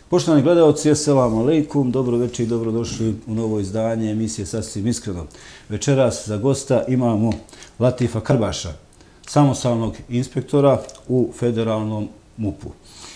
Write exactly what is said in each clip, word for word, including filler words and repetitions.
Poštovani gledalci, assalamu alaikum, dobro večer i dobrodošli u novo izdanje emisije Sasvim iskreno. Večeras za gosta imamo Latifa Krbaša, samostalnog inspektora u federalnom MUP-u.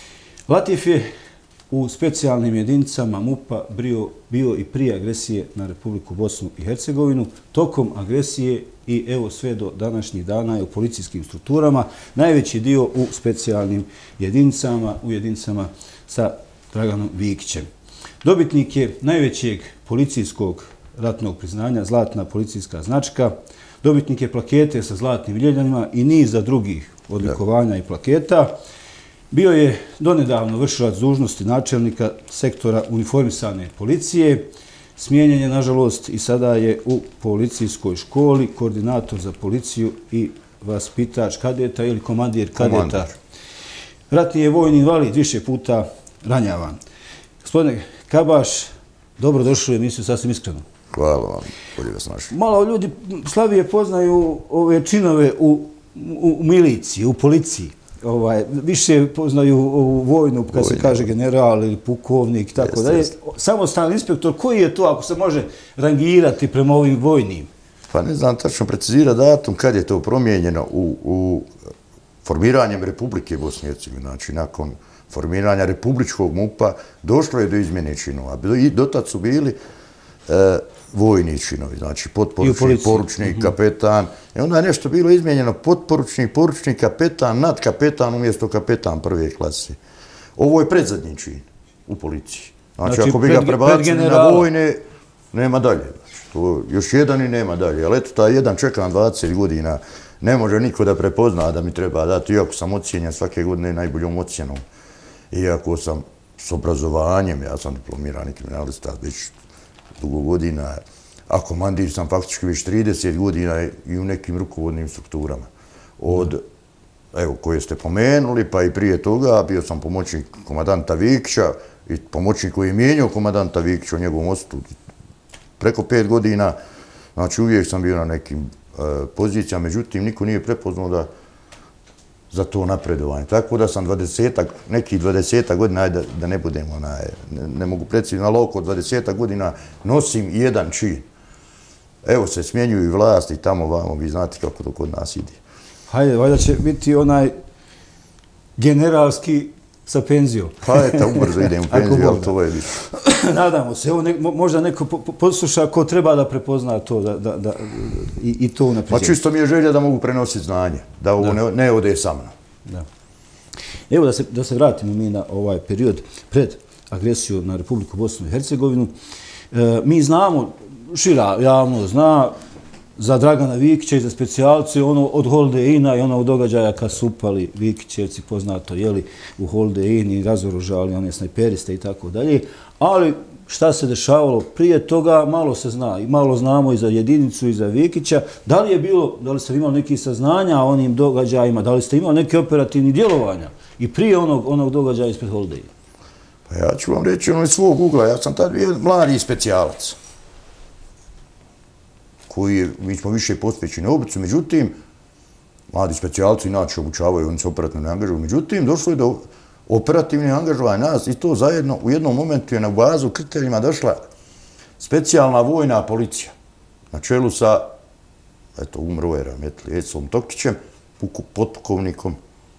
Latif je u specijalnim jedinicama MUP-a bio, bio i prije agresije na Republiku Bosnu i Hercegovinu, tokom agresije i evo sve do današnjih dana je u policijskim strukturama, najveći dio u specijalnim jedinicama, u jedinicama sa Draganom Vikićem. Dobitnik je najvećeg policijskog ratnog priznanja, zlatna policijska značka, dobitnik je plakete sa zlatnim ljeljanima i niza drugih odlikovanja i plaketa. Bio je donedavno vršilac dužnosti načelnika sektora uniformisane policije, smijenjen je nažalost i sada je u policijskoj školi, koordinator za policiju i vaspitač kadeta ili komandir kadeta. Komandar. Ratni je vojni invalid, više puta ranjavan. Gospodine Krbaš, dobrodošli u emisiju Sasvim iskreno. Hvala vam, bolje vas našli. Malo ljudi slabije poznaju ove činove u, u, u miliciji, u policiji. Ovaj, više poznaju ovu vojnu, kad se kaže general ili pukovnik i tako dalje. Samostalni inspektor, koji je to, ako se može rangirati prema ovim vojnim? Pa ne znam tačno precizira datum kad je to promijenjeno u, u formiranjem Republike Bosne i Hercegovine. Znači, nakon formiranja republičkog MUP-a došlo je do izmjene činova. I dotad su bili e, vojni činovi, znači potporučnik, poručnik, uh-huh. kapetan. I onda je nešto bilo izmijenjeno, potporučnik, poručnik, kapetan, nad kapetan umjesto kapetan prve klase. Ovo je predzadnji čin u policiji. Znači, znači ako bi ga prebacili na vojne, nema dalje. Znači, to još jedan i nema dalje. Ali eto, taj jedan čekam dvadeset godina, ne može niko da prepozna da mi treba dati, iako sam ocijenjen svake godine najboljom ocjenom. Iako sam s obrazovanjem, ja sam diplomirani kriminalista već dugo godina, a komandir sam faktički već trideset godina i u nekim rukovodnim strukturama. Od, evo, koje ste pomenuli, pa i prije toga bio sam pomoćnik komandanta Vikića i pomoćnik koji je mijenjao komandanta Vikića u njegovom odsutu preko pet godina. Znači, uvijek sam bio na nekim uh, pozicijama, međutim, niko nije prepoznao da za to napredovanje. Tako da sam dvadesetak, nekih dvadesetak godina, da, da ne budem onaj, ne, ne mogu precizno, ali oko dvadesetak godina nosim jedan čin. Evo se smjenjuju i vlasti tamo vamo, vi znate kako to kod nas ide. Hajde, valjda će biti onaj generalski sa penzijom. Pa eto, ubrzo idem u penziju, ali to je biti. Nadamo se, evo ne, možda neko posluša ko treba da prepozna to da, da, da, i, i to unapređenje. Pa čisto mi je želja da mogu prenositi znanje, da ovo ne, ne ode sa mnom. Da. Evo da se, da se vratimo mi na ovaj period pred agresiju na Republiku Bosnu i Hercegovinu. E, mi znamo, šira javno zna, za Dragana Vikića i za specijalce, ono od Holde Ina i ono događaja kad su upali Vikićevci, poznato, jeli, u Holde In i razoružali one snajperiste i tako dalje. Ali šta se dešavalo prije toga, malo se zna. I malo znamo i za jedinicu i za Vikića. Da li je bilo, da li ste imali neki saznanja o onim događajima, da li ste imali neke operativni djelovanja i prije onog, onog događaja ispred Holde Ina? Pa ja ću vam reći ono iz svog ugla. Ja sam tad bio mladi specijalac, koji je, mi smo više posvećeni obuci, međutim, mladi specijalci inače obučavaju, oni se operativno ne angažuju, međutim, došlo je do operativnih angažovanja nas i to zajedno u jednom momentu je na bazu kriterijima došla specijalna vojna policija na čelu sa, eto, umro je Rametli Ecom Tokićem, potpukovnikom.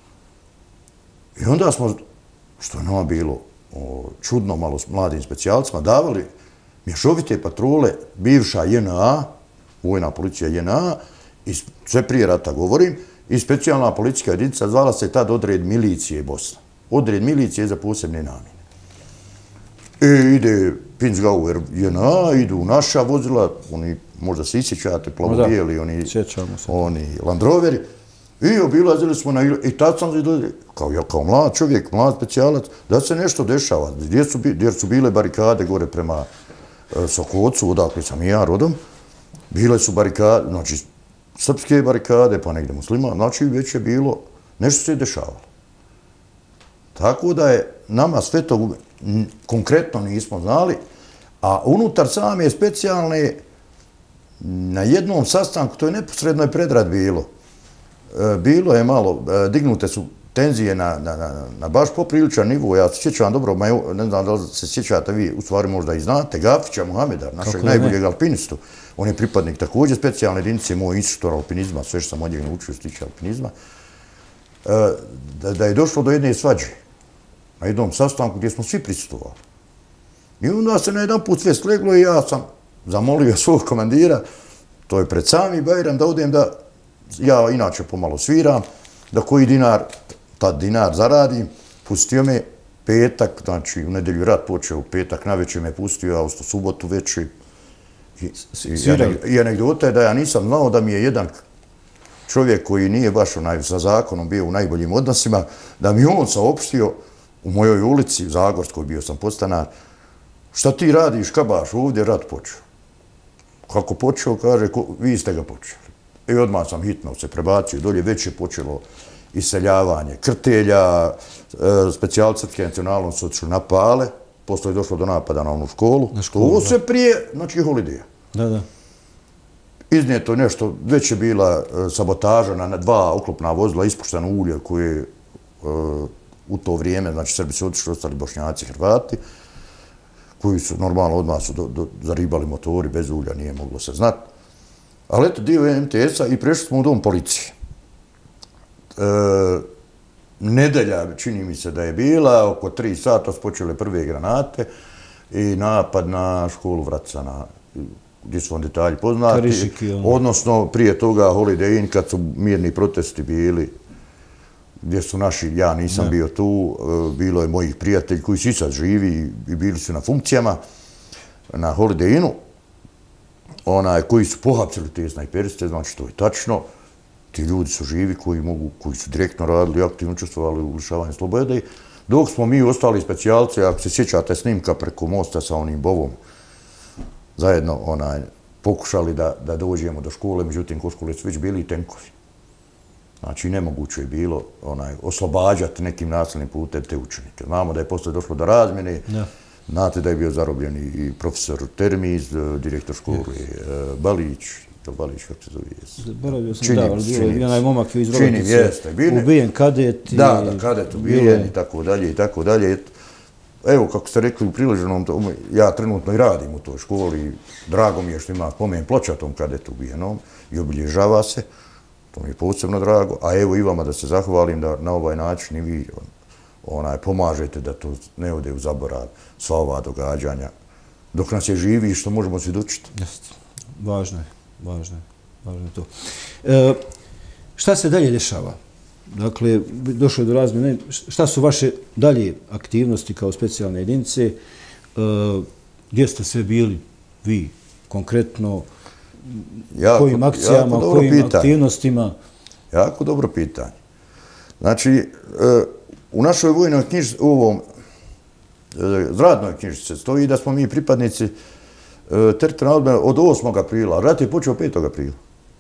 I onda smo, što je nama bilo o, čudno malo s mladim specijalcima, davali mješovite patrole bivša J N A, vojna policija J N A, i sve prije rata govorim, i specijalna policijska jedinica zvala se tad Odred milicije Bosna. Odred milicije za posebne namjene. I ide Pinzgauer J N A, idu naša vozila, oni možda se isjećate, plavo-bijeli, oni, oni Land Roveri, i obilazili smo na Ilu, i tad sam izgledao, kao ja, kao mlad čovjek, mlad specijalac, da se nešto dešava, gdje su, gdje su bile barikade gore prema e, Sokocu, odakle sam i ja rodom, bile su barikade, znači srpske barikade, pa negdje muslima, znači već je bilo, nešto se je dešavalo. Tako da je nama sve to konkretno nismo znali, a unutar same specijalne, na jednom sastanku, to je neposredno je predrad bilo, bilo je malo, dignute su tenzije na, na, na, na baš popriličan nivo. Ja se sjećam dobro, ne znam da li se sjećate vi, u stvari možda i znate, Gafića Muhameda, našeg najboljeg alpinistu. On je pripadnik također specijalne jedinice, moj instruktor alpinizma, sve što sam od njega naučio stiče alpinizma, da, da je došlo do jedne svađe na jednom sastanku gdje smo svi prisustvovali. I onda se na jedan put sve sleglo i ja sam zamolio svog komandira, to je pred sami Bajram, da odem da, ja inače pomalo sviram, da koji dinar, tad dinar zaradim, pustio me petak, znači u nedelju rat počeo, u petak navečer me pustio, a u subotu večer. I, i, i anegdota je da ja nisam znao da mi je jedan čovjek koji nije baš onaj, sa zakonom bio u najboljim odnosima, da mi on saopštio u mojoj ulici, Zagorskoj, bio sam podstanar, šta ti radiš, Kabaš, ovdje rat počeo. Kako počeo, kaže, ko, vi ste ga počeli. I odmah sam hitno se prebacio dolje, već je počelo iseljavanje krtelja, e, specijalci Srpske nacionalno su otišli na Pale, posle je došlo do napada na onu školu. Na školu, ovo sve prije, znači, holideja. Da, da. Iznijeto je nešto, već je bila sabotaža na dva oklopna vozila, ispušteno ulje koje e, u to vrijeme, znači, Srbi su otišli, ostali Bošnjaci, Hrvati, koji su normalno odmah su do, do, zaribali motori, bez ulja nije moglo se znati. Ali eto, dio M T S-a i prešli smo u dom policije. E, nedelja, čini mi se da je bila, oko tri sata su počele prve granate i napad na školu Vracana, gdje su vam detalji poznati. Karišiki, ono. Odnosno, prije toga Holiday Inn, kad su mirni protesti bili, gdje su naši, ja nisam ne. bio tu, bilo je mojih prijatelji koji su i sad živi i bili su na funkcijama na Holiday Innu, onaj, koji su pohapsili te snajperiste, znači to je tačno. Ti ljudi su živi koji mogu, koji su direktno radili, aktivno učestvovali u lišavanju slobode. Dok smo mi ostali specijalci, ako se sjećate snimka preko mosta sa onim bovom, zajedno onaj, pokušali da, da dođemo do škole, međutim, kod škole su već bili i tenkovi. Znači, nemoguće je bilo onaj, oslobađati nekim nasilnim putem te učenike. Znamo da je posle došlo do razmjene. Ja. Znate da je bio zarobljen i profesor Termiz, direktor škole yes. Balić, to Balić, kako se zove? Zaboravio sam, da, ali bio je onaj momak iz Rogotice, ubijen kadet. I... Da, da, kadet ubijen i tako dalje i tako dalje. Evo, kako ste rekli u priloženom, ja trenutno i radim u toj školi. Drago mi je što ima spomen ploča tom kadetu ubijenom i obilježava se. To mi je posebno drago. A evo i vama da se zahvalim da na ovaj način i vi onaj, pomažete da to ne ode u zaborav sva ova događanja. Dok nas je živi i što možemo svjedočiti. Jeste. Važno je. Važno je. Važno je to. E, šta se dalje dešava? Dakle, došlo je do razmjene. Šta su vaše dalje aktivnosti kao specijalne jedinice? E, gdje ste sve bili vi konkretno? Jako, kojim akcijama, kojim pitanje. aktivnostima? Jako dobro pitanje. Znači, e, u našoj vojnoj knjižici, u ovom e, zradnoj knjižici stoji da smo mi pripadnici e, teritorijalne odbrane od osmog aprila. Rat je počeo petog aprila.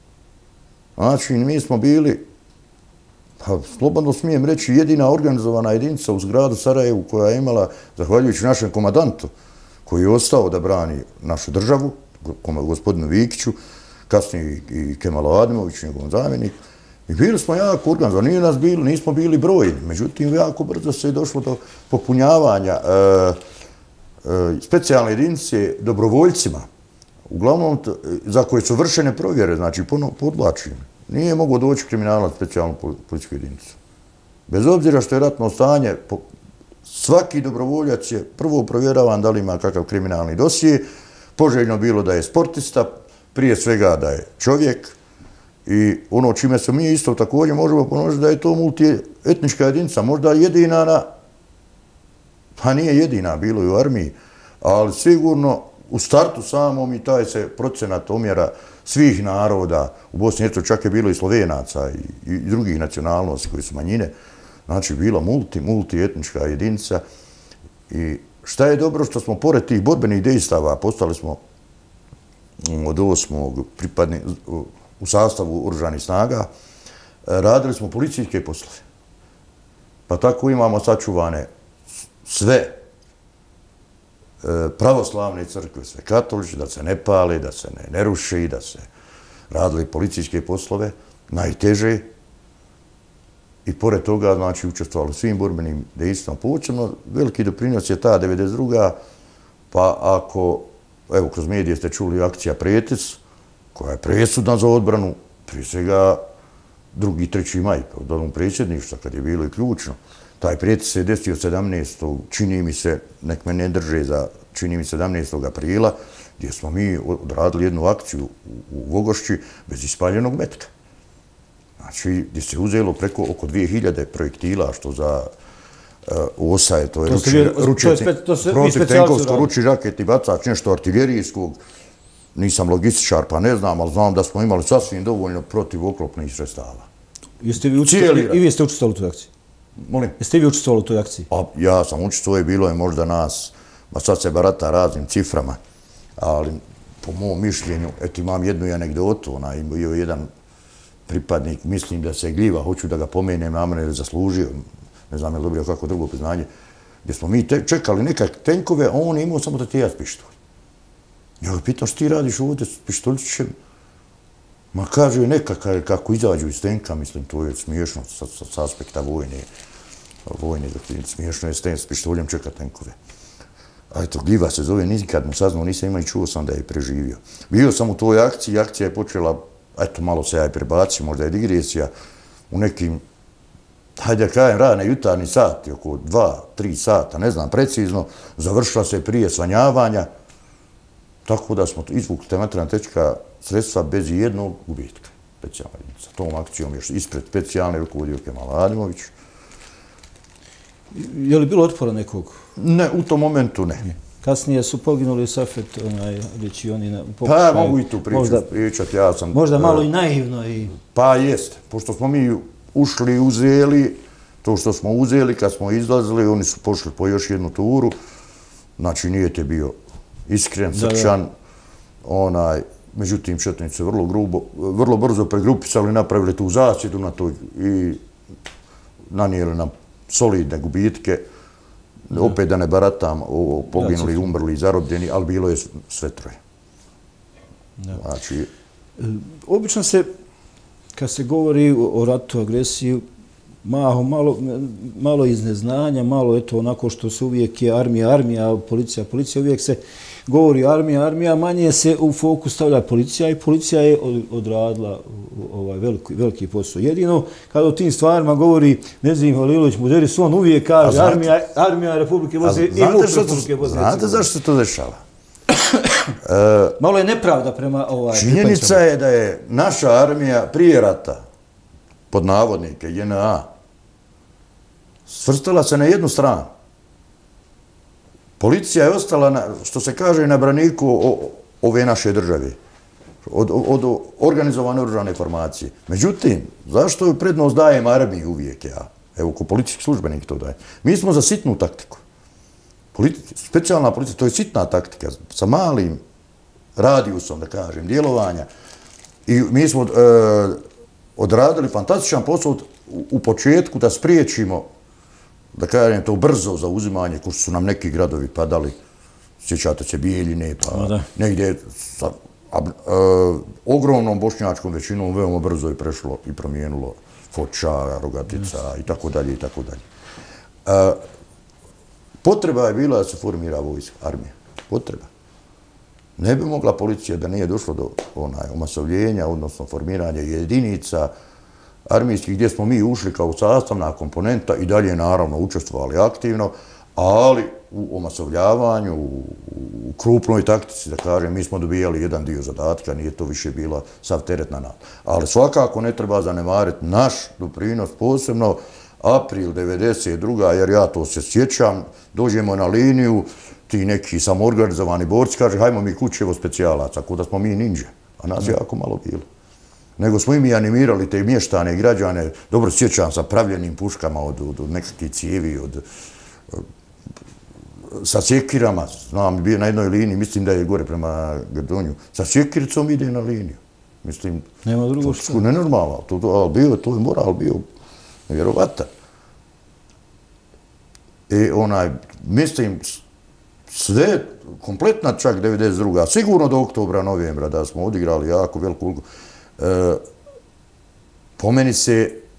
Znači, mi smo bili, pa slobodno smijem reći, jedina organizovana jedinica u zgradu Sarajevu koja je imala, zahvaljujući našem komandantu, koji je ostao da brani našu državu, gospodinu Vikiću, kasnije i Kemalu Adimoviću, njegovom zamjeniku. I bili smo jako organizovani, nije nas bili, nismo bili brojni. Međutim, jako brzo se je došlo do popunjavanja e, e, specijalne jedinice dobrovoljcima, uglavnom za koje su vršene provjere, znači podlačim. Nije mogo doći kriminalac specijalnu policijsku jedinicu. Bez obzira što je ratno stanje, svaki dobrovoljac je prvo provjeravan da li ima kakav kriminalni dosije, poželjno bilo da je sportista, prije svega da je čovjek i ono čime se mi isto također možemo ponoviti da je to multietnička jedinica, možda jedina na, pa nije jedina, bilo je u armiji, ali sigurno u startu samom i taj se procenat omjera svih naroda, u Bosni i Hercegovini čak je bilo i Slovenaca i, i drugih nacionalnosti koji su manjine, znači bila multi, multietnička jedinica i šta je dobro što smo pored tih borbenih dejstava postali smo od osmog pripadni u sastavu oružanih snaga, radili smo policijske poslove. Pa tako imamo sačuvane sve pravoslavne crkve, sve katoličke, da se ne pale, da se ne, ne ruši, da se radili policijske poslove, najteže. i pored toga, znači, učestvovali u svim borbenim dejstvima. Posebno veliki doprinos je ta devedeset druga pa ako, evo, kroz medije ste čuli akcija Pretis, koja je presudna za odbranu, prije svega drugi, treći maj, od onog predsjedništva, kad je bilo i ključno. Taj Pretis se desio sedamnaestog čini mi se, nek me ne drže za, čini mi sedamnaestog aprila, gdje smo mi odradili jednu akciju u Vogošći bez ispaljenog metka. Znači, gdje se uzelo preko oko dvije hiljade projektila, što za U O S A je, to je protivtenkovsko ručni raketni bacač, nešto artiljerijskog. Nisam logističar, pa ne znam, ali znam da smo imali sasvim dovoljno protivoklopnih sredstava. I vi ste učestvovali u toj akciji? Molim? Jeste vi učestvovali u toj akciji? Pa ja sam učestvovao, bilo je možda nas, ma sad se barata raznim ciframa, ali po mom mišljenju, eto imam jednu anegdotu, onaj bio jedan pripadnik, mislim da se gljiva, hoću da ga pomenem, a mene je zaslužio, ne znam je li dobio kako drugo priznanje, gdje smo mi čekali nekak tenkove, a on je imao samo da ti ja pištolj. Ja ga pitam, što ti radiš ovdje s pištoljićem? Ma kaže, nekakav kako izađu iz tenka, mislim, to je smiješno s aspekta vojne, vojne doktrine, smiješno je s pištoljem čeka tenkove. A eto, gljiva se zove, nikad mu saznao, nisam imao i čuo sam da je preživio. Bio sam u toj akciji, akcija je počela, eto, malo se ja i prebacio, možda je digresija, u nekim, hajde da kajem, radne jutarnji sati, oko dva, tri sata, ne znam precizno, završila se prije svanjavanja, tako da smo izvukli te materijalna tehnička sredstva bez jednog gubitka. Sa tom akcijom još ispred specijalne rukovodio Kemal Adimović. Je li bilo otpora nekog? Ne, u tom momentu ne. Kasnije su poginuli Safet, već i oni na pokušaju. Pa mogu i tu pričati, ja sam... Možda malo i naivno i... Pa jeste, pošto smo mi ušli, uzeli, to što smo uzeli, kad smo izlazili, oni su pošli po još jednu turu, znači nije te bio iskren, srčan, onaj, međutim, četnici su vrlo grubo, vrlo brzo pregrupisali, napravili tu zasjedu na to i nanijeli nam solidne gubitke. Opet da ne baratam o poginuli, umrli i zarobljeni, ali bilo je sve troje. Znači... Obično se, kad se govori o ratu, agresiji, malo iz neznanja, malo eto onako što se uvijek je armija, armija, policija, policija, uvijek se govori armija, armija, manje se u fokus stavlja policija i policija je odradila veliki posao. Jedino kada o tim stvarima govori Nezim Halilović Muderis, on uvijek kaže armija Republike Bosne i MUP Republike Bosne. Znate zašto se to dešava? Malo je nepravda prema... Činjenica je da je naša armija prije rata, pod navodnike, J N A, svrstala se na jednu stranu. Policija je ostala, što se kaže, na braniku ove naše države, od organizovane oružane formacije. Međutim, zašto ju prednost dajem armiji uvijek ja? Evo, ko policijski službenik to daje. Mi smo za sitnu taktiku. Specijalna policija, to je sitna taktika, sa malim radijusom, da kažem, djelovanja. I mi smo odradili fantastičan posao u početku da spriječimo, da kažem, to brzo zauzimanje, ko su nam neki gradovi padali, sjećate se Bijeljine, pa negdje sa ogromnom bošnjačkom većinom veoma brzo je prešlo i promijenilo Foča, Rogatica i tako dalje i tako dalje. Potreba je bila da se formira vojska, armija. Potreba. Ne bi mogla policija da nije došlo do omasovljenja, odnosno formiranja jedinica armijskih, gdje smo mi ušli kao sastavna komponenta i dalje naravno učestvovali aktivno, ali u omasovljavanju, u krupnoj taktici, da kažem, mi smo dobijali jedan dio zadatka, nije to više bila sav teret na nas. Ali svakako ne treba zanemariti naš doprinos, posebno april devedeset druga jer ja to se sjećam, dođemo na liniju, ti neki samoorganizovani borci kaže, hajmo mi kućevo specijalaca, ako da smo mi ninja, a nas je jako malo bilo. Nego smo i mi animirali te mještane i građane, dobro sjećam sa pravljenim puškama od nekakvih cijevi, sa sjekirama, znam, bio na jednoj liniji, mislim da je gore prema Grdonju, sa sjekiricom ide na liniju. Mislim, nema drugo što. Nenormalno, to je moral bio nevjerovatan. I onaj, mislim, sve, kompletna čak devedeset druga, sigurno do oktobra, novembra, da smo odigrali jako veliku ulogu. Po meni se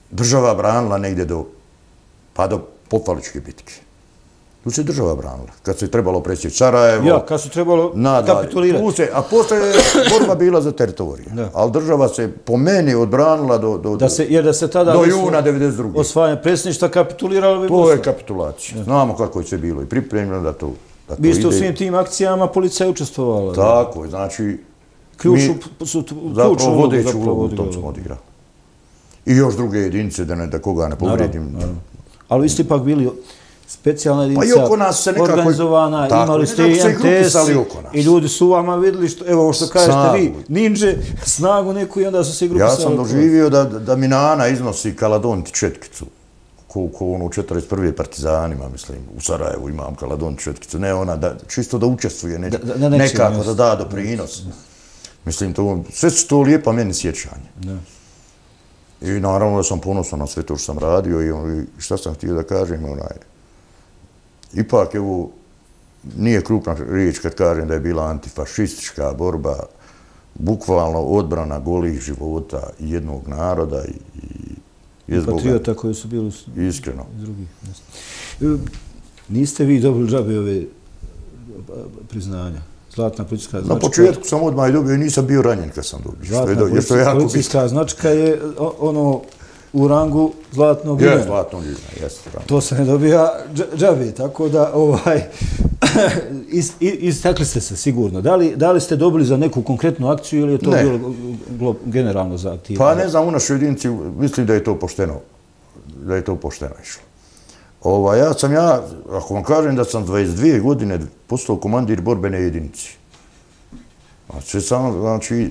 država branila negdje do, pa do Pokvaličke bitke. Tu se država branila. Kad se trebalo presjeći Sarajevo... Ja, kad se trebalo kapitulirati. A poslije je borba bila za teritorije. Ali država se po meni odbranila do, do, da se, jer da se tada do juna devedeset druge. Osvajanje predsjedništva kapituliralo bi... To je kapitulacija. Znamo kako je sve bilo i pripremljeno da to, da to Vi ste ide. u svim tim akcijama, policija je učestvovala. Tako je, znači... Ključnu, zapravo vodeću ulogu u tom smo odigrali. I još druge jedinice, da, ne, da koga ne povredim. Ali vi ste ipak bili specijalna jedinica, organizovana, imali ste i en te es i ljudi su vama vidjeli, što, evo što kažete vi, ninđe, snagu neku i onda su se grupisali. Ja sam doživio da, da mi Nana iznosi Kaladonti četkicu, ko, ko ono u četrdeset prve partizanima, mislim, u Sarajevu imam Kaladonti četkicu, ne ona, da, čisto da učestvuje, ne, da, da nekako da da doprinos. Mislim, to, sve su to lijepa meni sjećanje. Da. I naravno da sam ponosan na sve to što sam radio i šta sam htio da kažem, onaj, ipak evo, nije krupna riječ kad kažem da je bila antifašistička borba, bukvalno odbrana golih života jednog naroda i, i patriota koji su bili iskreno. Drugih. Niste vi dobili džabe ove priznanja? Zlatna policijska značka. Na početku sam odmah i dobio i nisam bio ranjen kad sam dobio. Zlatna policijska značka je ono u rangu zlatnog ljubina. Je, zlatnog ljubina, jeste. To se ne dobija džabe, tako da ovaj, istakli ste se sigurno. Da li, da li ste dobili za neku konkretnu akciju ili je to ne. bilo generalno za aktivno? Pa ne znam, u našoj jedinici mislim da je to pošteno, da je to pošteno išlo. Ova, ja sam ja, ako vam kažem da sam dvadeset dvije godine postao komandir borbene jedinici. Znači, sam, znači,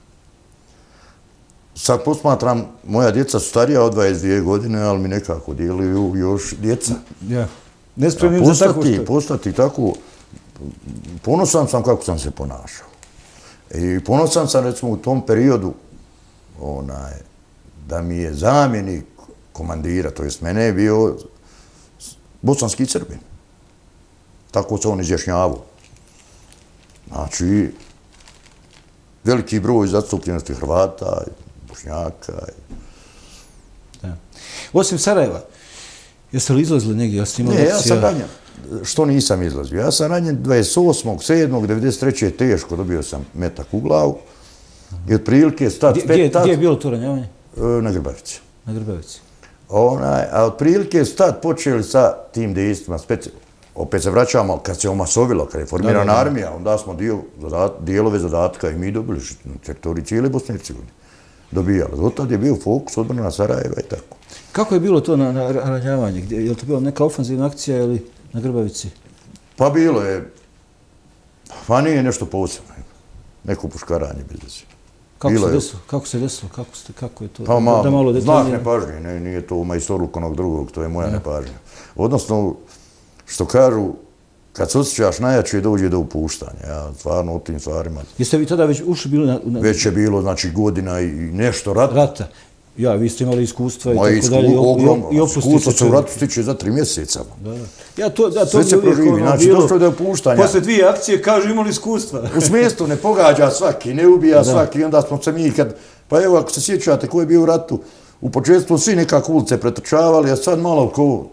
sad posmatram, moja djeca su starija od dvadeset dvije godine, ali mi nekako djeluju još djeca. Ja. Nespremnim za tako što? Postati tako, ponosan sam kako sam se ponašao. I ponosan sam, recimo, u tom periodu, onaj, da mi je zamjenik komandira, to jest mene je bio bosanski Srbin. Tako se on izjašnjavao. Znači, veliki broj zastupljenosti Hrvata, Bošnjaka. Da. Osim Sarajeva, jeste li izlazili negdje? Jeste imali ne, ja sam ranjen. Što nisam izlazio? Ja sam ranjen dvadeset osmog sedmog devedeset treće teško dobio sam metak u glavu. I otprilike stat... Gdje, gdje je bilo to ranjavanje? Na Grbavici. Na Grbavici. Onaj, a otprilike stat počeli sa tim dejstvima, opet se vraćamo, kad se omasovilo, kad je formirana armija, onda smo dio, zadat, dijelove zadatka i mi dobili na teritoriji cijele Bosne i Hercegovine. Dobijali. Dotad je bio fokus odbrana Sarajeva i tako. Kako je bilo to na, na ranjavanje? Je li to bila neka ofenzivna akcija ili na Grbavici? Pa bilo je, pa nije nešto posebno, neko puškaranje bez veze. Kako se desilo? Kako se desilo? Kako, ste, kako je to? Pa malo, da malo znak nepažnje, ne, nije to majstorluk onog drugog, to je moja ja. nepažnja. Odnosno, što kažu, kad se osjećaš najjače, dođe do upuštanja. Ja stvarno o tim stvarima... Jeste vi tada već ušli bili na... na... Već je bilo, znači, godina i nešto rata. Rata. Ja, vi ste imali iskustva i Moje tako dalje. Ogrom, i iskustvo se u ratu stiče za tri mjeseca. Da, da. Ja, to, da, to sve se proživi, znači, došlo je do upuštanja. Posle dvije akcije kažu imali iskustva. U smijestu ne pogađa svaki, ne ubija da. svaki, onda smo se mi kad... Pa evo, ako se sjećate ko je bio u ratu, u početku svi nekako ulice pretrčavali, a sad malo ko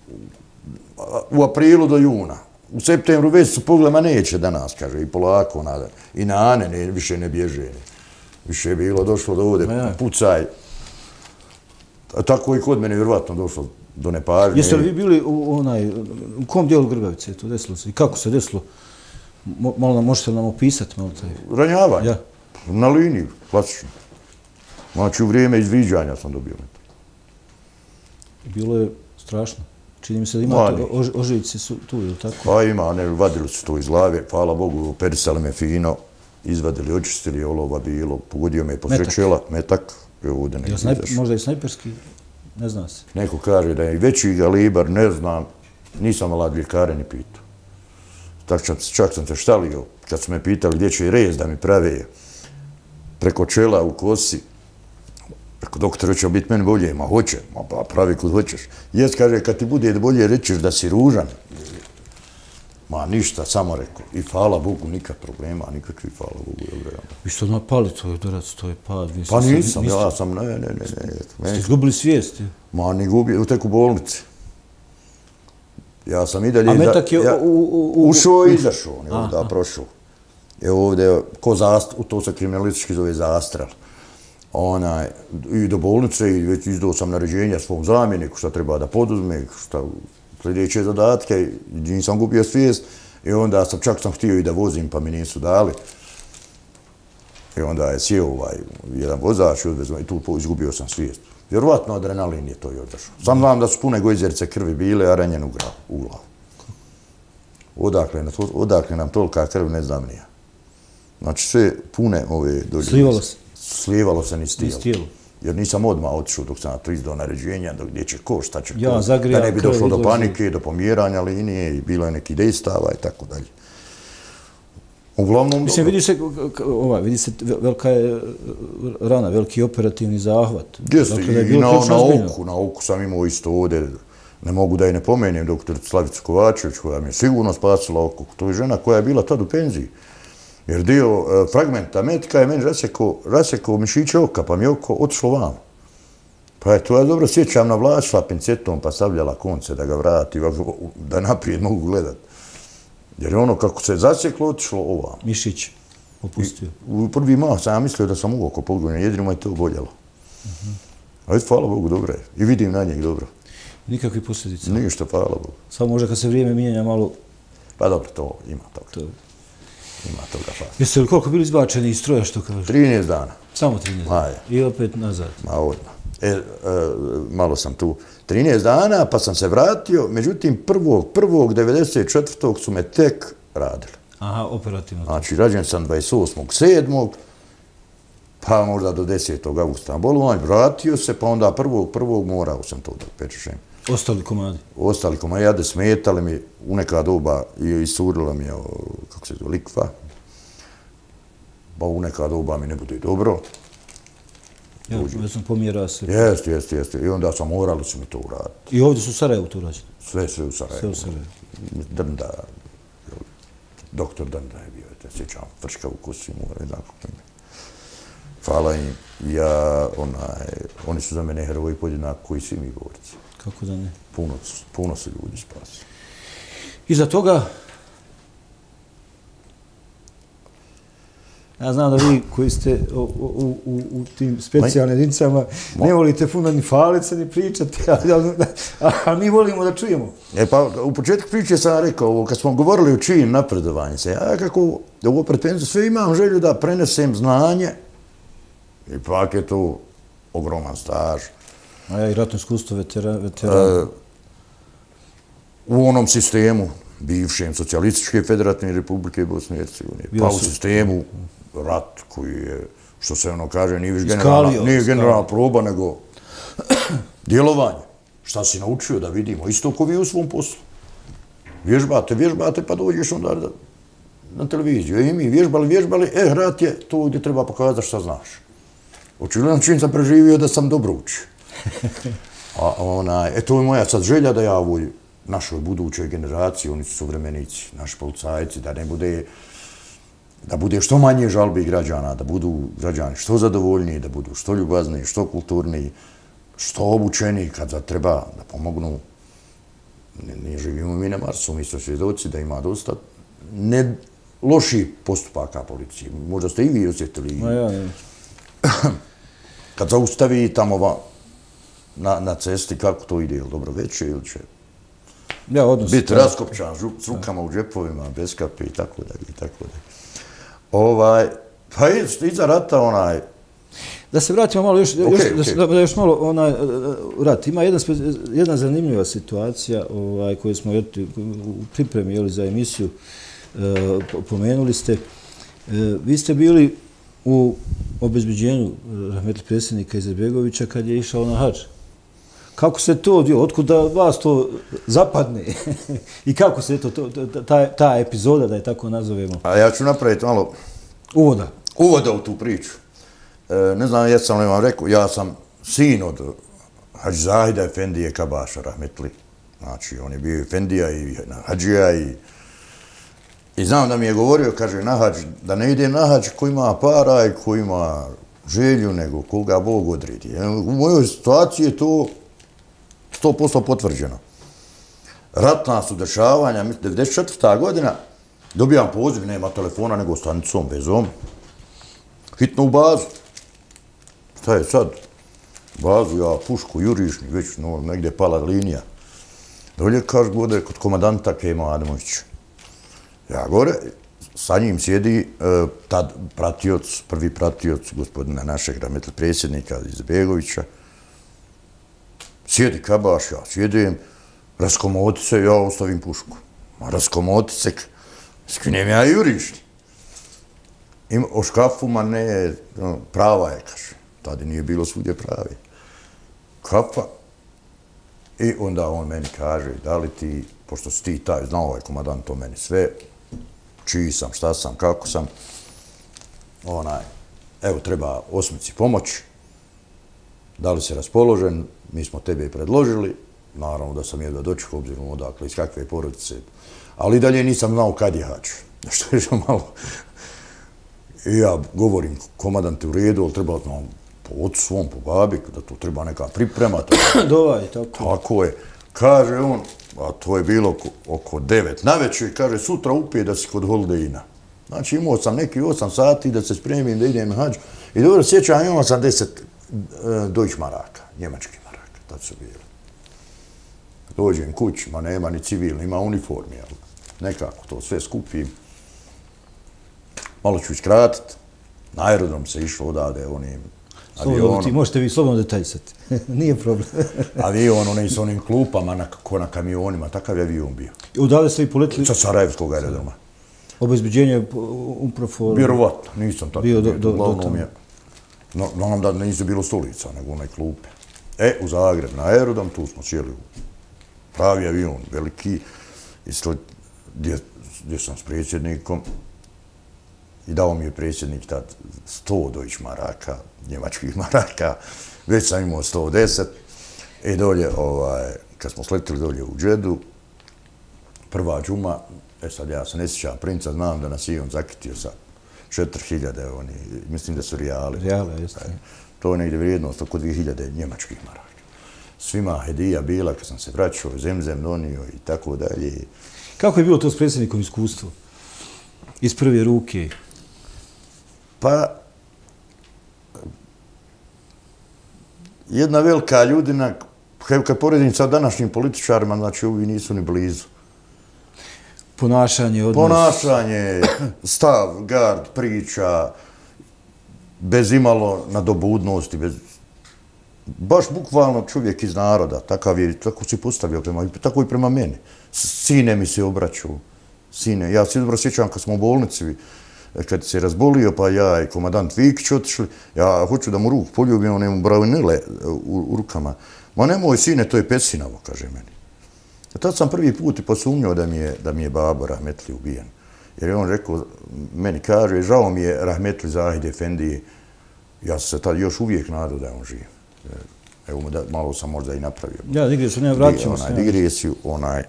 u aprilu do juna. U septembru već su pogledama neće danas, kaže, i polako, nada. I na Ane ne, više ne bježe. Više je bilo, došlo do ovdje, ja. pucaj. A tako i kod mene vjerovatno došlo do nepažnje. Jeste li vi bili u, onaj, u kom dijelu Grbavice je to desilo se? I kako se desilo? Mo, malo nam, možete nam opisati malo taj... Ranjavanje. Ja. Na liniji, klasično. Znači, u vrijeme izviđanja sam dobio metak. Bilo je strašno. Čini mi se da imate ož, ožiljci su tu, ili tako? Pa ima, ne, vadili su to iz glave. Hvala Bogu, operisali me fino, izvadili, očistili, olova bilo, pogodio me posred čela, metak. Ovdje ne snajper, možda i snajperski, ne zna se. Neko kaže da je veći galibar, ne znam, nisam mlad ljekare ni pitao. Tak, čak sam se štalio, kad su me pitali gdje će rez da mi prave preko čela u kosi. Rekao, doktor, će biti meni bolje? Ma hoće, ma pa pravi kod hoćeš. Jes, kaže, kad ti bude bolje, rećeš da si ružan. Ma ništa, samo rekao. I hvala Bogu, nikad problema, nikakvi, hvala Bogu, dobro. Vi ste odmah pali, to je udarac, to je pad. Pa nisam, ja sam, ne, ne, ne, ne. Ste izgubili svijest? Ma, ni gubio, tek u bolnici. Ja sam i dalje... A metak je ušao i izašao, on je onda prošao. Evo ovdje, ko zastrel, to se kriminalistički zove zastrel. Onaj, i do bolnice, i već izdao sam naređenja svom zamjeniku, šta treba da poduzme, šta sljedeće zadatke, nisam gubio svijest. I onda sam, čak sam htio i da vozim, pa mi nisu dali. I onda je sjeo ovaj jedan vozač i odvezao i tu izgubio sam svijest. Vjerovatno adrenalin je to i odašao. Sam znam da su pune gojzerice krvi bile, a ranjen u glavu. Odakle, odakle nam tolika krv, ne znam nija. Znači sve pune ove dođe. Slivalo se? Slijevalo se niz tijelo. Niz tijelo. Jer nisam odmah otišao dok sam to izdao naređenja, dok gdje će ko, šta će ko. Ja, zagrija, da ne bi krv, došlo do izlazi. panike, do pomjeranja linije i bilo je neki dejstava i tako dalje. Uglavnom... Mislim, vidi se, ovaj, vidi se velika je rana, veliki operativni zahvat. Jeste, Dakle, da je i bilo na, prilično na ozbiljno. oku, na oku sam imao isto ovdje, ne mogu da je ne pomenem, doktor Slavicu Kovačević, koja mi je sigurno spasila oko. To je žena koja je bila tad u penziji. Jer dio e, fragmenta metka je meni rasekao, rasekao mišiće oka, pa mi je oko otišlo vam. Pa je to, ja dobro sjećam, navlačila pincetom, pa stavljala konce da ga vrati, da naprijed mogu gledat. Jer je ono kako se zasjeklo, otišlo ovam. Mišić opustio. U prvi mah sam ja mislio da sam u oko pogođen, jedino me to boljelo. Ali hvala Bogu, dobro je. I vidim na njeg dobro. Nikakvih posljedica. Ništa, hvala Bogu. Samo možda kad se vrijeme mijenja malo... Pa dobro, to ima toga. To... Ima toga, hvala. Jeste li koliko bili izbačeni iz stroja, što kažeš? trinaest dana. Samo trinaest dana. Ajde. I opet nazad. Ma odmah. E, e, malo sam tu. trinaest dana, pa sam se vratio, međutim, prvog, prvog, devedeset četvrtog su me tek radili. Aha, operativno. Znači, rađen sam dvadeset osmog sedmog pa možda do desetog augusta bolovanj, vratio se, pa onda prvog, prvog morao sam to da pečešem. Ostali komadi? Ostali komadi, smetali mi u neka doba i iscurila mi je, kako se zove, likva. Pa u neka doba mi ne bude dobro. Ja, ja sam pomjerao se. Jeste, jeste, jeste. I onda sam morali su mi to uraditi. I ovdje su u Sarajevu to urađeno? Sve, sve u Sarajevu. Sve u Sarajevu. Drnda, doktor Drnda je bio, te sjećam, frčka u kosi, mora, jednako ime. Hvala im. Ja, onaj, oni su za mene heroji podjednako koji svi mi borci. Kako da ne? Puno, puno su ljudi spasili. Iza toga, ja znam da vi koji ste u, u, u, u tim specijalnim jedinicama ne volite puno ni falice, ni pričati, ali, a, a mi volimo da čujemo. E pa, u početku priče sam rekao, kad smo govorili o čijim napredovanju, se ja kako ovo pred penziju sve imam želju da prenesem znanje, ipak je to ogroman staž. A ja i ratno iskustvo veterana. Veteran. E, u onom sistemu bivšem socijalističke federativne republike Bosne i Hercegovine, pa u sistemu rat koji je, što se ono kaže, nije više generalna, nije generalna proba, nego djelovanje. Šta si naučio da vidimo, isto ko vi u svom poslu. Vježbate, vježbate, pa dođeš onda da, na televiziju. E, i mi vježbali, vježbali, e, rat je to gdje treba pokazati šta znaš. Očigledno čim sam preživio da sam dobro učio. A onaj, e, to je moja sad želja da ja ovoj našoj budućoj generaciji, oni su suvremenici, naši policajci, da ne bude, da bude što manje žalbi građana, da budu građani što zadovoljniji, da budu što ljubazniji, što kulturniji, što obučeniji kad za treba da pomognu. Ne, ne živimo mi na Marsu, mi smo svjedoci da ima dosta ne loših postupaka policije. Možda ste i vi osjetili. Ma ja, ja. Kad zaustavi tamo va, na, na cesti, kako to ide, ili dobro veće ili će ja, odnosno, biti raskopčan s rukama u džepovima, bez kape i tako dalje, i tako dalje. Ovaj, pa iza rata onaj... Da se vratimo malo još, okay, još, okay. Da, se, da još malo onaj rat. Ima jedna, jedna zanimljiva situacija ovaj, koju smo u pripremi jeli, za emisiju e, pomenuli ste. E, vi ste bili u obezbeđenju rahmetli predsjednika Izetbegovića kad je išao na hadž. Kako se to odio? Otkud da vas to zapadne? I kako se to, to, ta, ta epizoda, da je tako nazovemo? A ja ću napraviti malo... Uvoda. Uvoda u tu priču. E, ne znam, jesam li vam rekao, ja sam sin od Hadži Zahida Efendije Kabaša rahmetli. Znači, on je bio Efendija i Hadžija i I znam da mi je govorio, kaže, na hađ, da ne ide na hađ ko ima para i ko ima želju, nego koga Bog odredi. U mojoj situaciji je to sto posto potvrđeno. Ratna su dešavanja, devedeset četvrta godina, dobijam poziv, nema telefona, nego stanicom, vezom. Hitno u bazu. Šta je sad? Bazu, ja pušku, jurišni, već no, negdje je pala linija. Dolje, kaže, gore kod komandanta Kema Adamovića. Ja gore, sa njim sjedi uh, tad pratioc, prvi pratioc gospodina našeg rahmetli predsjednika Izetbegovića. Sjedi Kabaš, ja sjedim, raskomoti se, ja ostavim pušku. Ma raskomoti se, skinem ja jurišni. Ima, o škafu, ma ne, no, prava je, kaže. Tada nije bilo svugdje pravi. Kafa. I onda on meni kaže, da li ti, pošto si ti taj, znao ovaj komandant o meni sve, čiji sam, šta sam, kako sam, onaj, evo treba osmici pomoći, da li se raspoložen, mi smo tebe i predložili, naravno da sam jedva dočekao, obzirom odakle, iz kakve porodice, ali dalje nisam znao kad je hač, što je malo. I ja govorim, komandante u redu, ali treba znam, po ocu svom, po babi, da tu treba neka priprema. Dovaj, tako. Tako je. Kaže on, a to je bilo oko devet navečer, kaže, sutra upije da si kod Holdejina. Znači, imao sam neki osam sati da se spremim, da idem na hađ. I dobro sjećam, imao sam deset Deutsche maraka, njemačkih maraka, tad su bili. Dođem kući, ma nema ni civilni, ima uniformi, ali nekako to sve skupim. Malo ću iskratiti. Na aerodrom se išlo odavde onim avionom. Ti možete vi slobodno detaljsati. Nije problem. Avion, onaj s onim klupama, ko na kamionima, takav je avion bio. I odavde ste i poletili? Sa Sarajevskog aerodroma. Obezbeđenje upravo... Vjerovatno, nisam tako. Bio do, do, do tamo. No, nam da nisu bilo stolica, nego onaj klupe. E, u Zagreb, na aerodrom, tu smo sjeli u pravi avion, veliki, isled, gdje, gdje sam s predsjednikom, i dao mi je predsjednik tad sto Deutsche maraka, njemačkih maraka, već sam imao sto deset. I dolje, ovaj, kad smo sletili dolje u Džedu, prva džuma, e sad ja se ne sjećam princa, znam da nas je on zakitio sa četiri hiljade, oni, mislim da su rijali. Rijale, jeste. To je negdje vrijednost oko dvije hiljade njemačkih maraka. Svima hedija bila kad sam se vraćao, zemzem donio i tako dalje. Kako je bilo to s predsjednikom iskustvo? Iz prve ruke? Pa, jedna velika ljudina, kad poredim sa današnjim političarima, znači ovi nisu ni blizu. Ponašanje, odnos? Ponašanje, stav, gard, priča, bez imalo nadobudnosti, bez... Baš bukvalno čovjek iz naroda, takav je, tako se postavio prema, tako i prema meni. Sine mi se obraćao, sine. Ja se dobro sjećam kad smo u bolnici, kad se razbolio, pa ja i komandant Vikić otišli, ja hoću da mu ruku poljubim, on je mu bravinile u, u rukama. Ma nemoj sine, to je Pesinavo, kaže meni. A tad sam prvi put i posumnjao da mi je, da mi je babo rahmetli ubijen. Jer je on rekao, meni kaže, žao mi je rahmetli Zahid Efendije, ja sam se tad još uvijek nadao da je on živ. Evo, da, malo sam možda i napravio. Ja, digresiju, ne, vratit ćemo se. Onaj, digresiju, onaj...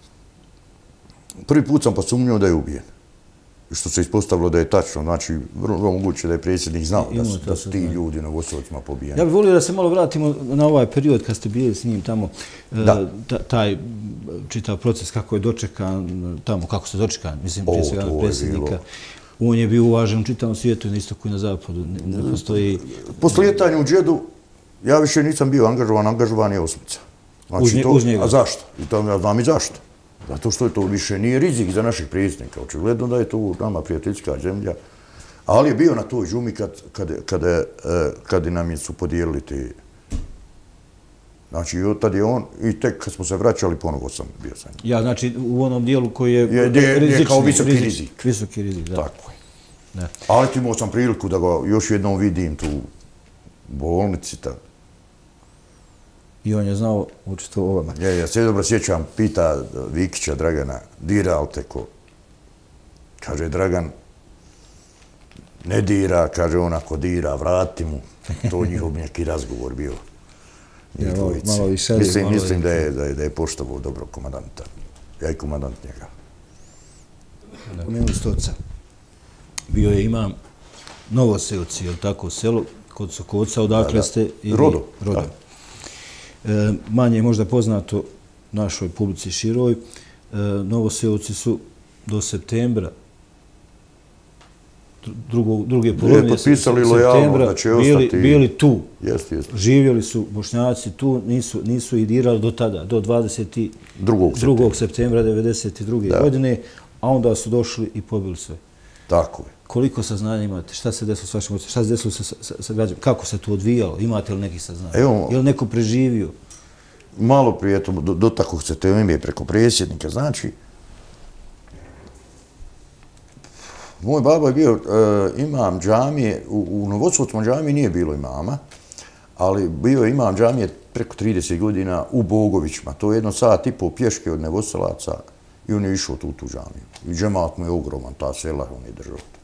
Prvi put sam posumnjao da je ubijen. Što se ispostavilo da je tačno, znači, vrlo moguće da je predsjednik znao da su, da su ti ljudi na Vosovcima pobijeni. Ja bih volio da se malo vratimo na ovaj period kad ste bili s njim tamo, da. taj čitav proces, kako je dočekan tamo, kako ste dočekan, mislim, prije svega predsjednika. On je bio uvažen u čitavom svijetu i na istoku i na zapadu. Ne postoji... Po slijetanju u Džedu, ja više nisam bio angažovan, angažovan je osmica. Znači, uz, nje, to, uz njega. A zašto? I to ja znam i zašto. Zato što je to više nije rizik za naših predsjednika. Očigledno da je to nama prijateljska zemlja. Ali je bio na toj džumi kad, kad, kad, kad nam su podijelili te... Znači, i tad je on, i tek kad smo se vraćali, ponovo sam bio sa njim. Ja, znači, u onom dijelu koji je, je, je, je kao visoki rizik. rizik. Visoki rizik, da. Tako je. Da. Ali imao sam priliku da ga još jednom vidim tu u bolnici. Ta. I on je znao učito o ovome. Ja, ja se dobro sjećam, pita Vikića Dragana, dira li te ko? Kaže, Dragan, ne dira, kaže on, ako dira, vrati mu. To je njihov neki razgovor bio. Ja, malo, malo i šalje, mislim, malo mislim i... da je, da je, da je poštovao dobro komandanta. Ja i komandant njega. Pomenuli ste oca. Bio je imam Novoselci, je li tako, selo kod Sokoca, odakle ste... Rodo. Rodo. Manje je možda poznato našoj publici široj. Novoselci su do septembra druge polovine septembra bili tu. Živjeli su Bošnjaci tu, nisu i dirali do tada, do dvadeset drugog septembra devedeset druge godine, a onda su došli i pobili sve. Tako je. Koliko saznanja imate? Šta se desilo s vašim ocem? Šta se desilo sa građanima? Kako se to odvijalo? Imate li neki saznanja? Je li neko preživio? Malo prije, dotakao se teme preko predsjednika, znači, moj babo je bio imam džamije, u Novosudskom džamiji nije bilo imama, ali bio je imam džamije preko trideset godina u Bogovićima. To je jedno sat i pol pješke od Nevoselaca i on je išao tu tu džamiju. I džemat mu je ogroman, ta sela, on je držao to.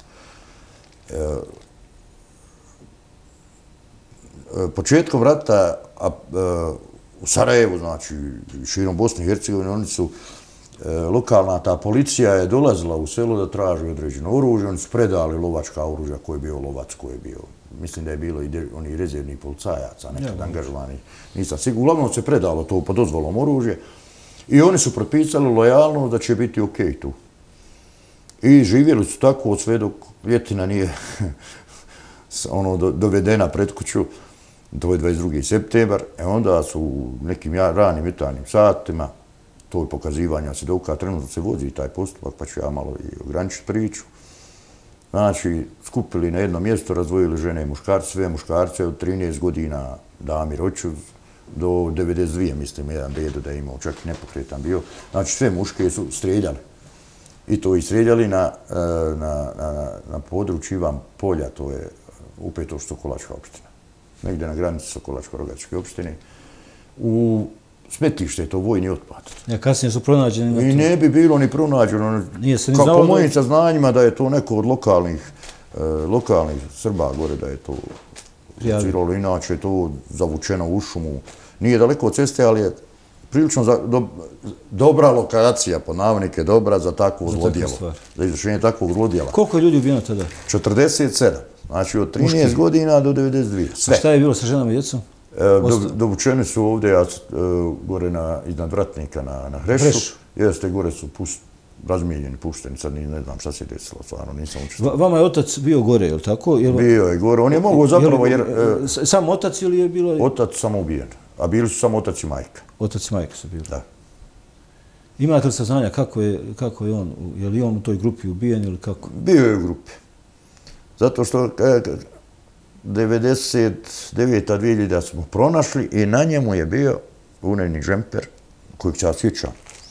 Početkom rata u Sarajevu, znači širom Bosne i Hercegovine, oni su lokalna ta policija je dolazila u selo da traži određeno oružje, oni su predali lovačka oružja koji je bio lovac, koji je bio, mislim da je bilo i oni rezervni policajaca, nekad angažovani, nisam sigurno. Uglavnom se predalo to pod dozvolom oružje i oni su propisali lojalno da će biti okej tu. I živjeli su tako sve dok ljetina nije dovedena pred kuću, to je dvadeset drugi septembar, e onda su u nekim ranim jutarnjim satima, to je pokazivanja svjedoka, trenutno se vozi taj postupak, pa ću ja malo i ograničiti priču. Znači, skupili na jedno mjesto, razdvojili žene i muškarce, sve muškarce od trinaest godina Damir Očuz do devedeset dvije, mislim, jedan dedo da je imao, čak i nepokretan bio. Znači, sve muške su streljali. I to i streljali na, na, na, na području Ivan Polja, to je upeto Sokolačka opština. Negdje na granici Sokolačko-Rogačke opštine. U smetište je to vojni otpad. Ja, kasnije su pronađeni... I ne bi bilo ni pronađeno. Nije se ni znalo... Po da... mojim saznanjima da je to neko od lokalnih, lokalnih Srba gore, da je to prijavilo. Inače je to zavučeno u šumu. Nije daleko od ceste, ali je prilično za, do, dobra lokacija, po navodnike, dobra za takvo zlodjelo. Za izvršenje takvog zlodjela. Koliko je ljudi ubijeno tada? četrdeset sedam. Znači od trinaest godina do devedeset dvije. Sve. Šta je bilo sa ženama i djecom? Dovučeni su ovdje gore iznad Vratnika na Hrešu. Jeste, gore su razmijenjeni, pušteni. Sad ne znam šta se desilo, stvarno nisam učestvovao. Vama je otac bio gore, je li tako? Bio je gore. On je mogao zapravo jer... Sam otac ili je bilo... Otac samo ubijen. A bili su samo otac i majka. Otac i majka su bili? Da. Imate li saznanja kako je on, je li on u toj grupi ubijen ili kako? Bio je u grupi. Zato što devedeset devete dvije smo pronašli i na njemu je bio unajni džemper, kojeg se ja sjećam.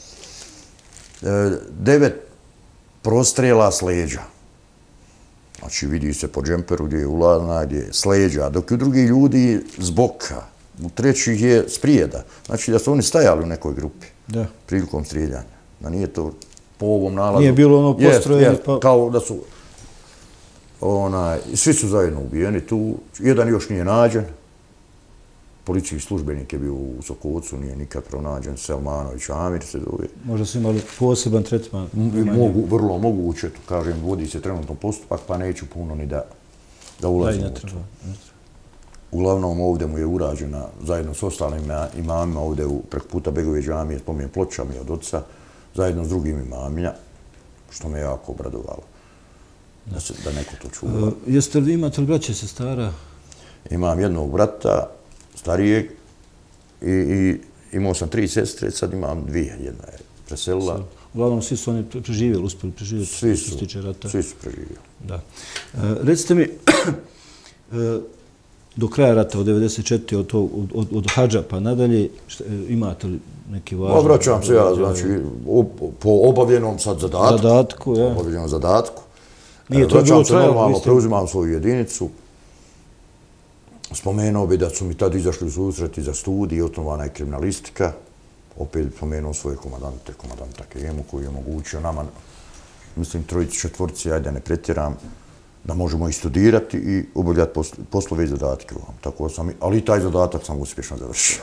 Devet prostrela s leđa. Znači vidi se po džemperu gdje je ulazna, gdje je s leđa, dok u drugi ljudi s boka, u trećih je s prijeda. Znači da su oni stajali u nekoj grupi prilikom strijeljanja. Da nije to po ovom nalazu. Nije bilo ono postrojenje pa... Kao da su... Svi su zajedno ubijeni tu. Jedan još nije nađen. Policijski službenik je bio u Sokovcu, nije nikad pronađen. Selmanović Amir se zove. Možda su imali poseban tretman. Vrlo moguće, kažem, vodi se trenutno postupak, pa neću puno ni da ulazim u to. Uglavnom ovdje mu je urađena, zajedno s ostalim imamima, ovdje preko puta Begove džamije, spomen ploča mi od oca, zajedno s drugim imamima, što me jako obradovalo. Da neko to čuva. Jeste li imate li braće, sestara? Imam jednog brata, starijeg, i imao sam tri sestre, sad imam dvije. Jedna je preselila. Uglavnom, svi su oni preživjeli, uspjeli preživjeti. Svi su, svi su preživjeli. Da. Recite mi, do kraja rata od devedeset četvrte od Hadža pa nadalje, imate li neki važan... Obraćam se ja, znači, po obavljenom sad zadatku. Zadatku, ja. Obavljenom zadatku. Nije to bilo trajalo, normalno, preuzimam svoju jedinicu. Spomenuo bi da su mi tad izašli u susreti za studij, osnovana je kriminalistika. Opet spomenuo svoje komandante, komandanta Kemu, koji je omogućio nama, mislim, trojici, četvorci, ajde ne pretjeram, da možemo i studirati i obavljati poslove i zadatke. Tako sam, ali i taj zadatak sam uspješno završio.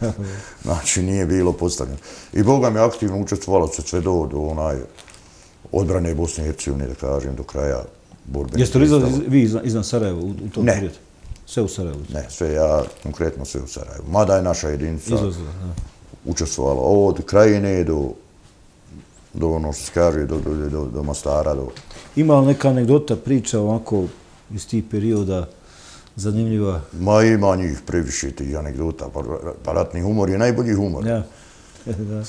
Znači, nije bilo postavljeno. I Boga mi je aktivno učestvovalo se sve do onaj odbrane Bosne i Hercegovine, da kažem, do kraja borbe. Jeste li izlazili vi iznad Sarajeva u tom Ne. periodu? Sve u Sarajevu? Ne, sve ja, konkretno sve u Sarajevu. Mada je naša jedinica Izlazila, da. učestvovala od Krajine do, do ono što se kaže, do, do, do, do Mostara. Do... Ima li neka anegdota, priča ovako iz tih perioda zanimljiva? Ma ima njih previše tih anegdota, pa, pa ratni humor je najbolji humor. Ja. Da.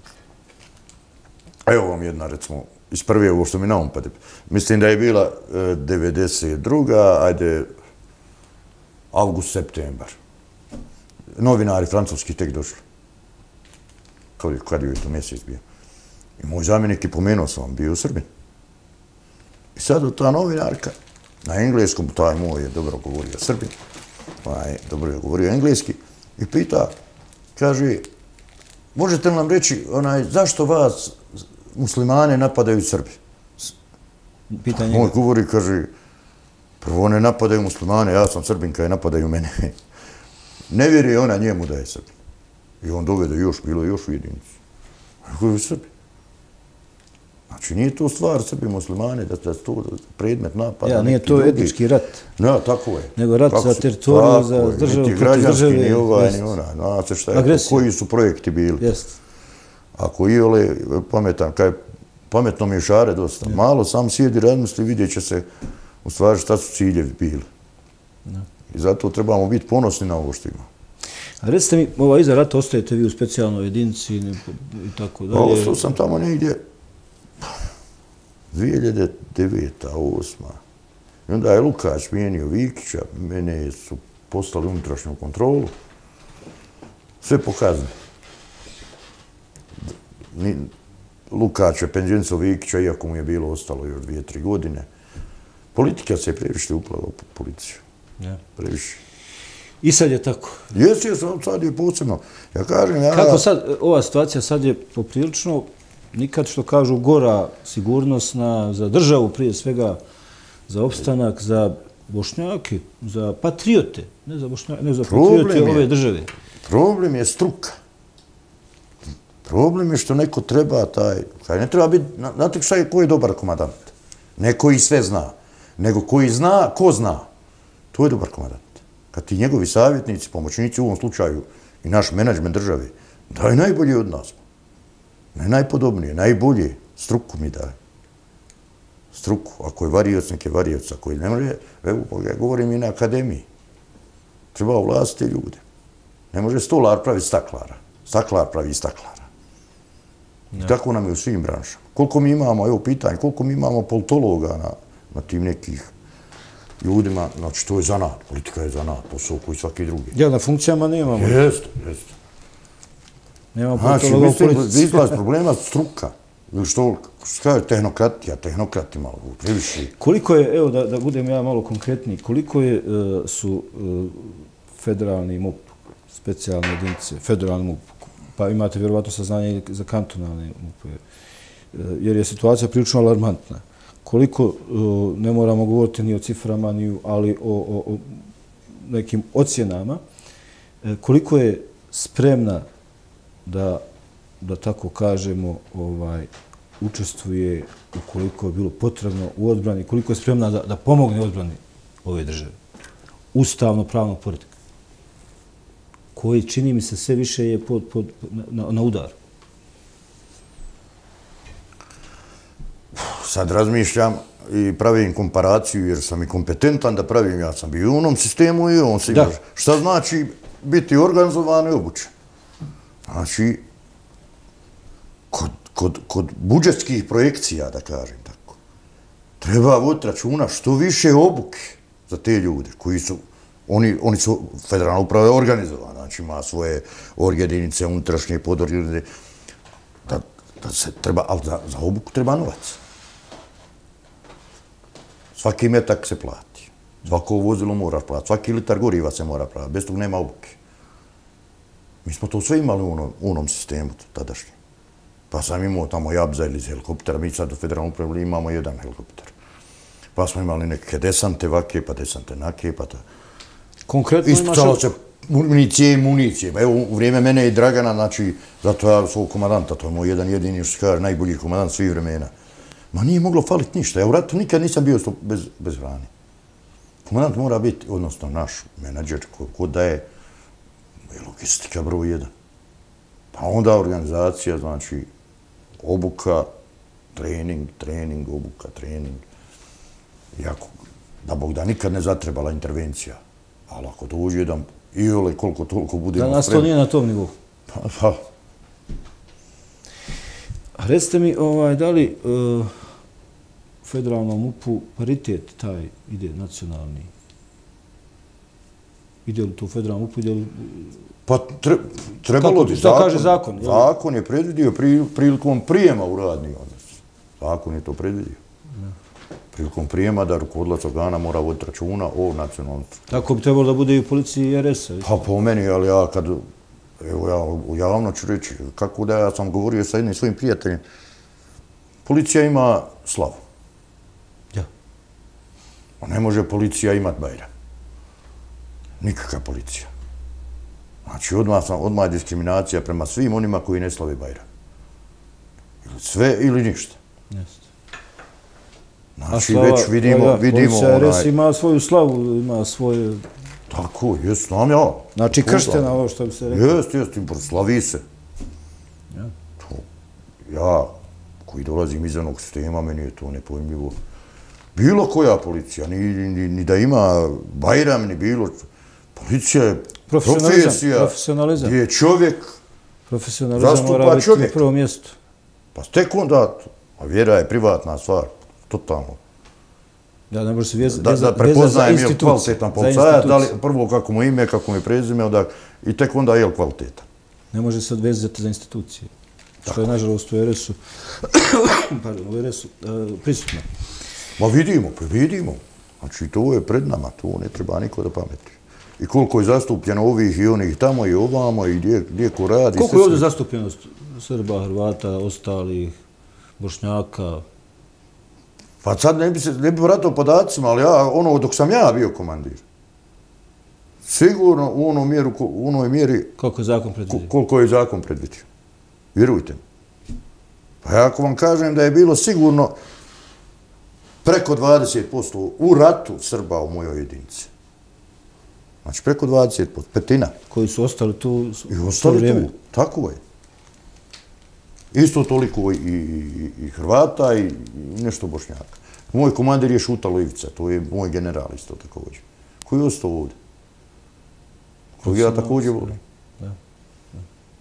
Evo vam jedna, recimo, iz prve ovo što mi na um pade. Mislim da je bila e, devedeset druga, ajde, avgust, septembar. Novinari francuski tek došli. Kad je, kad je to mjesec bio. I moj zamjenik je pomenuo sam vam, bio u Srbiji. I sad ta novinarka, na engleskom, taj moj je dobro govorio Srbi, taj dobro je govorio engleski, i pita, kaže, možete li nam reći, onaj, zašto vas muslimane napadaju Srbi? Pitanje. Moj govori, kaže, prvo ne napadaju muslimane, ja sam Srbinka i napadaju mene. Ne vjeruje ona njemu da je Srbin. I on dovede još, bilo je još u jedinicu. Kako je Srbi? Znači, nije to stvar Srbi muslimane, da je to predmet napada. Ja, nije to etnički rat. Ne, tako je. Nego rat za teritoriju, za državu, protiv države. Ni ovaj, ni ona. Znate šta je, koji su projekti bili. Jest. Ako i ole pametan, kaj pametno mi je šare dosta. Malo sam sjedi, razmisli, vidjet će se u stvari šta su ciljevi bili. I zato trebamo biti ponosni na ovo što imamo. A recite mi, ova iza rata ostajete vi u specijalnoj jedinici i tako dalje? Ostao sam tamo negdje dvije hiljade deveta, osma. I onda je Lukač smijenio Vikića, mene su poslali unutrašnju kontrolu. Sve pokazne. Lukač je penđenco Vikića, iako mu je bilo ostalo još dvije, tri godine. Politika se je previše uplala u policiju. Previše. I sad je tako? Jesi, jesi, sad je posebno. Ja kažem, ja... Kako sad, ova situacija sad je poprilično, nikad što kažu, gora sigurnosna za državu, prije svega za opstanak, za Bošnjake, za patriote, ne za Bošnjake, ne za patriote ove države. Problem je struka. Problem je što neko treba taj... Ne treba biti... Znate šta je, ko je dobar komandant? Ne koji sve zna, nego koji zna, ko zna. To je dobar komandant. Kad ti njegovi savjetnici, pomoćnici u ovom slučaju i naš menadžment države, daju najbolje od nas. Ne najpodobnije, najbolje. Struku mi daje. Struku. Ako je varioc, nek je varioc. Ako je ne može, evo, ja govorim i na akademiji. Treba ovlastiti ljude. Ne može stolar praviti staklara. Staklar pravi staklara. I tako nam je u svim branšama. Koliko mi imamo, evo pitanje, koliko mi imamo politologa na, na tim nekih ljudima, znači to je zanat, politika je zanat, posao koji svaki drugi. Ja, na funkcijama nemamo. Jeste, jeste. Nema politologa u politici. Znači, izlaz problema struka. Ili što, što kaže, tehnokratija, tehnokrati malo, previše. Koliko je, evo da, da budem ja malo konkretniji, koliko je, uh, su uh, federalni M U P, specijalne jedinice, federalni M U P, pa imate vjerovatno saznanje za kantonalne M U P, uh, jer je situacija prilično alarmantna. Koliko, uh, ne moramo govoriti ni o ciframa, ni, ali o, o, o nekim ocjenama, uh, koliko je spremna da, da tako kažemo, ovaj, učestvuje ukoliko je bilo potrebno u odbrani, koliko je spremna da, da pomogne odbrani ove države. Ustavno-pravnog poretka. Koji, čini mi se, sve više je pod, pod, na, na udaru. Sad razmišljam i pravim komparaciju jer sam i kompetentan da pravim. Ja sam bio u onom sistemu i on se kaže. Šta znači biti organizovan i obučen? Znači, kod, kod, kod budžetskih projekcija, da kažem tako, treba voditi računa što više obuke za te ljude koji su, oni, oni su federalna uprava organizovana, znači ima svoje org-jedinice, unutrašnje podorgjedinice, da, da se treba, ali za, za obuku treba novac. Svaki metak se plati, svako vozilo mora plati, svaki litar goriva se mora plati, bez tog nema obuke. Mi smo to sve imali u onom, u onom sistemu tadašnjem. Pa sam imao tamo Jabza ili iz helikoptera, mi sad u federalnom upravi imamo jedan helikopter. Pa smo imali neke desante vake, pa desante nake, pa ta... Konkretno imaš... Ispucalo se municije i municije. Evo, u vrijeme mene i Dragana, znači, zato ja svog komandanta, to je moj jedan jedini, što se kaže, najbolji komandant svih vremena. Ma nije moglo faliti ništa. Ja u ratu nikad nisam bio bez, bez hrane. Komandant mora biti, odnosno naš menadžer, ko da je logistika broj jedan. Pa onda organizacija, znači obuka, trening, trening, obuka, trening. Jako, da Bog da nikad ne zatrebala intervencija. Ali ako dođe jedan iole koliko toliko budemo spremni. Danas to nije na tom nivou. Pa, pa. Recite mi, ovaj, da li uh, federalnom M U P-u paritet taj ide nacionalni? Ide li to federalnom M U P-u, ide li... Pa tre, trebalo bi. Šta kaže zakon? Zakon je predvidio pri, prilikom prijema u radni odnos. Zakon je to predvidio. Ja. Prilikom prijema da rukovodilac organa mora voditi računa o nacionalnosti. Tako bi trebalo da bude i u policiji i R S-a? Pa po meni, ali ja kad... Evo ja u javno ću reći, kako da ja sam govorio sa jednim svojim prijateljem, policija ima slavu. Ja. Ne može policija imati Bajram. Nikakva policija. Znači, odmah, sam, odmah je diskriminacija prema svim onima koji ne slave Bajram. Sve ili ništa. Jeste. Znači, slava, već vidimo... Ja, vidimo policija R S ima svoju slavu, ima svoje... Tako, jes, znam ja. Znači, krštena ovo što bi se rekao. Jes, jes, slavi se. Ja. To, ja, koji dolazim iz onog sistema, meni je to nepojmljivo. Bilo koja policija, ni, ni, ni da ima Bajram, ni bilo... Policija je profesija, profesionalizam. Gdje je čovjek profesionalizam mora biti na prvom mjestu. Pa tek onda, a vjera je privatna stvar, totalno. Da, ne može se vjeza, da, vjeza, da prepoznajem je li institucije, kvalitetan policajac, da li prvo kako mu ime, kako mu je prezime, onda, i tek onda je li kvalitetan. Ne može se odvezati za institucije. Što tako je, nažalost, u R S-u, pardon, u R S-u uh, prisutno. Ma vidimo, pa vidimo. Znači, to je pred nama, to ne treba niko da pameti. I koliko je zastupljeno ovih i onih tamo i ovamo i gdje, gdje ko radi. Koliko je ovdje zastupljenost Srba, Hrvata, ostalih, Bošnjaka? Pa sad ne bi se ne bi vratao podacima, ali ja, ono dok sam ja bio komandir, sigurno u onoj mjeri, u onoj mjeri koliko je zakon predvidio. Koliko je zakon predvidio. Vjerujte mi. Pa ja ako vam kažem da je bilo sigurno preko dvadeset posto u ratu Srba u mojoj jedinici. Znači preko dvadeset posto, petina. Koji su ostali tu i ostali tu, tako je. Isto toliko i, i, i Hrvata i, i nešto Bošnjaka. Moj komandir je Šutalo Ivica, to je moj general isto također. Koji je ostao ovdje? Koji ja također volim. Da. Da.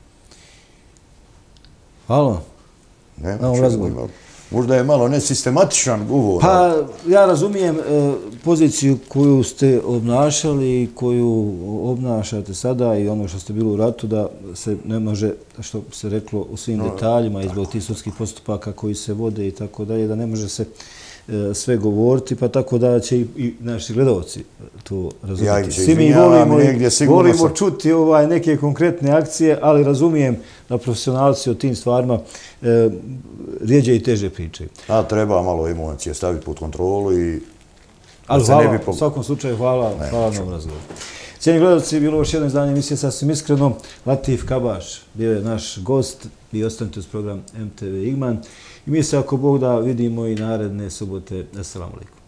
Halo? Ne, znači, možda je malo nesistematičan govor. Pa ja razumijem e, poziciju koju ste obnašali, koju obnašate sada i ono što ste bili u ratu, da se ne može, što se reklo u svim no, detaljima i zbog tih sudskih postupaka koji se vode i tako dalje, da ne može se e, sve govoriti, pa tako da će i, i naši gledalci to razumjeti. Ja Svi mi volimo, volimo sam... čuti ovaj, neke konkretne akcije, ali razumijem da profesionalci o tim stvarima e, rijeđe i teže pričaju. A treba malo emocije staviti pod kontrolu i... Ali hvala, ne bi... u svakom slučaju hvala, ne, hvala na ovom razgovoru. Cijeni gledalci, bilo još jedno izdanje emisije Sasvim iskreno. Latif Kabaš bio je naš gost. Vi ostanite uz program M T V Igman. I mi se, ako Bog da, vidimo i naredne subote. Assalamu alaikum.